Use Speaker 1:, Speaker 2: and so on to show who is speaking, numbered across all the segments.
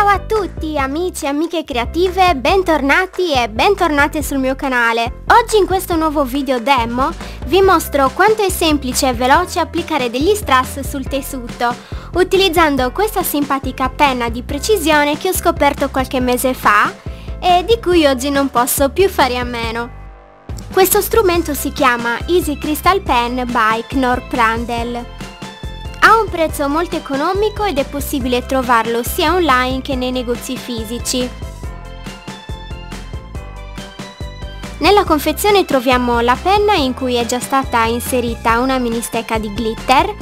Speaker 1: Ciao a tutti amici e amiche creative, bentornati e bentornate sul mio canale. Oggi in questo nuovo video demo vi mostro quanto è semplice e veloce applicare degli strass sul tessuto utilizzando questa simpatica penna di precisione che ho scoperto qualche mese fa e di cui oggi non posso più fare a meno. Questo strumento si chiama Easy Crystal Pen by Knorr Prandtl. Ha un prezzo molto economico ed è possibile trovarlo sia online che nei negozi fisici. Nella confezione troviamo la penna in cui è già stata inserita una mini stecca di glitter,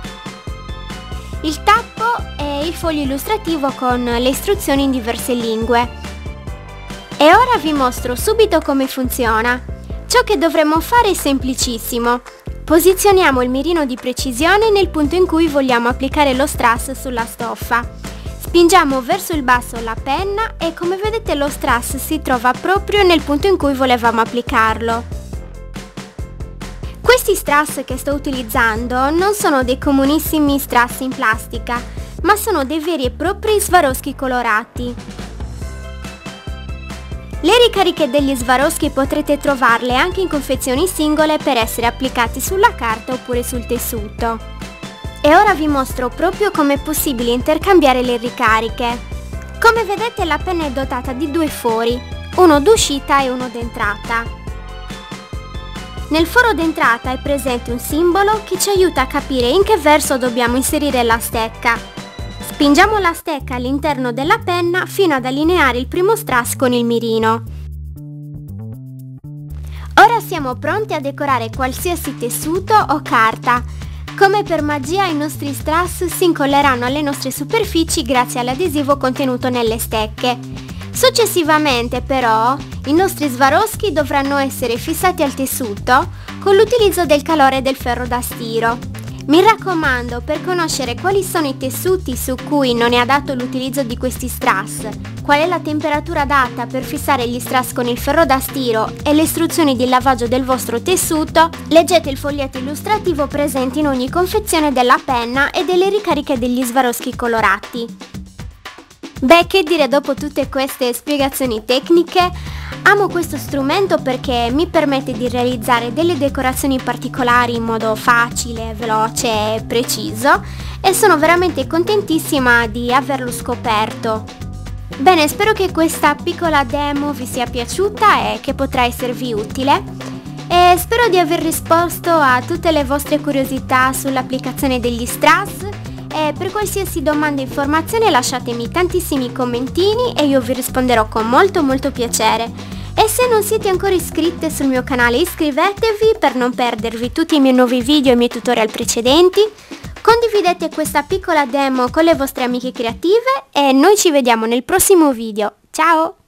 Speaker 1: il tappo e il foglio illustrativo con le istruzioni in diverse lingue. E ora vi mostro subito come funziona. Ciò che dovremo fare è semplicissimo. Posizioniamo il mirino di precisione nel punto in cui vogliamo applicare lo strass sulla stoffa. Spingiamo verso il basso la penna e come vedete lo strass si trova proprio nel punto in cui volevamo applicarlo. Questi strass che sto utilizzando non sono dei comunissimi strass in plastica, ma sono dei veri e propri Swarovski colorati. Le ricariche degli Swarovski potrete trovarle anche in confezioni singole per essere applicati sulla carta oppure sul tessuto. E ora vi mostro proprio come è possibile intercambiare le ricariche. Come vedete la penna è dotata di due fori, uno d'uscita e uno d'entrata. Nel foro d'entrata è presente un simbolo che ci aiuta a capire in che verso dobbiamo inserire la stecca. Spingiamo la stecca all'interno della penna fino ad allineare il primo strass con il mirino. Ora siamo pronti a decorare qualsiasi tessuto o carta. Come per magia i nostri strass si incolleranno alle nostre superfici grazie all'adesivo contenuto nelle stecche. Successivamente però i nostri Swarovski dovranno essere fissati al tessuto con l'utilizzo del calore del ferro da stiro. Mi raccomando, per conoscere quali sono i tessuti su cui non è adatto l'utilizzo di questi strass, qual è la temperatura adatta per fissare gli strass con il ferro da stiro e le istruzioni di lavaggio del vostro tessuto, leggete il foglietto illustrativo presente in ogni confezione della penna e delle ricariche degli Swarovski colorati. Beh, che dire dopo tutte queste spiegazioni tecniche? Amo questo strumento perché mi permette di realizzare delle decorazioni particolari in modo facile, veloce e preciso e sono veramente contentissima di averlo scoperto. Bene, spero che questa piccola demo vi sia piaciuta e che potrà esservi utile e spero di aver risposto a tutte le vostre curiosità sull'applicazione degli strass e per qualsiasi domanda o informazione lasciatemi tantissimi commentini e io vi risponderò con molto piacere. E se non siete ancora iscritte sul mio canale iscrivetevi per non perdervi tutti i miei nuovi video e i miei tutorial precedenti. Condividete questa piccola demo con le vostre amiche creative e noi ci vediamo nel prossimo video. Ciao!